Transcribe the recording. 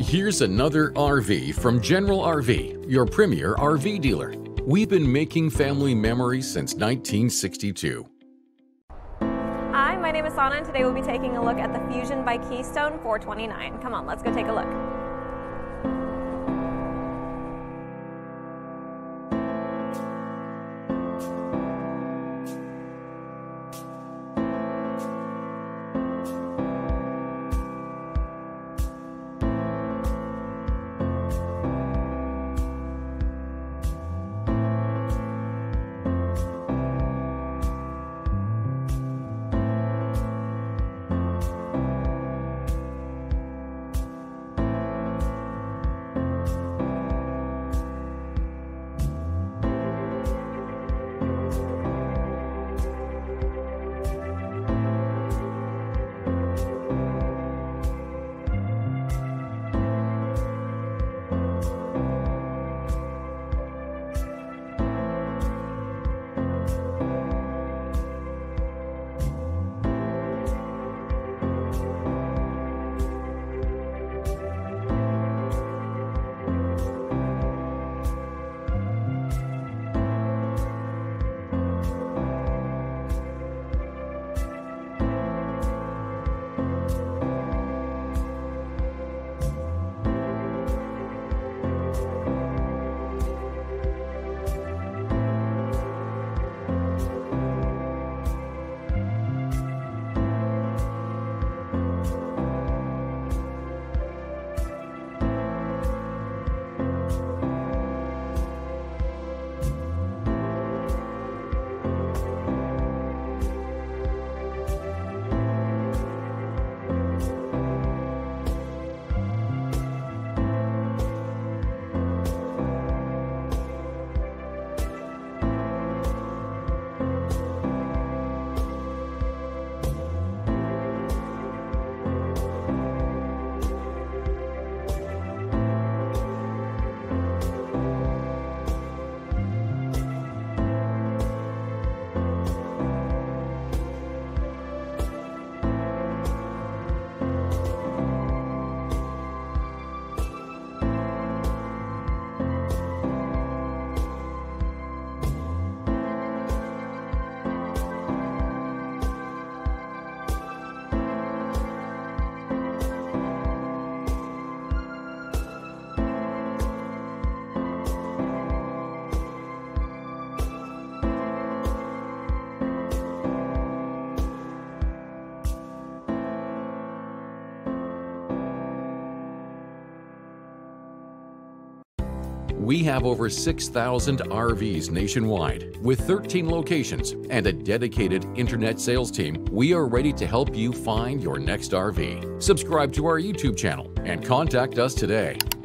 Here's another RV from General RV, your premier RV dealer. We've been making family memories since 1962. Hi, my name is Sana, and today we'll be taking a look at the Fuzion by Keystone 429. Come on, let's go take a look. We have over 6,000 RVs nationwide with 13 locations and a dedicated internet sales team. We are ready to help you find your next RV. Subscribe to our YouTube channel and contact us today.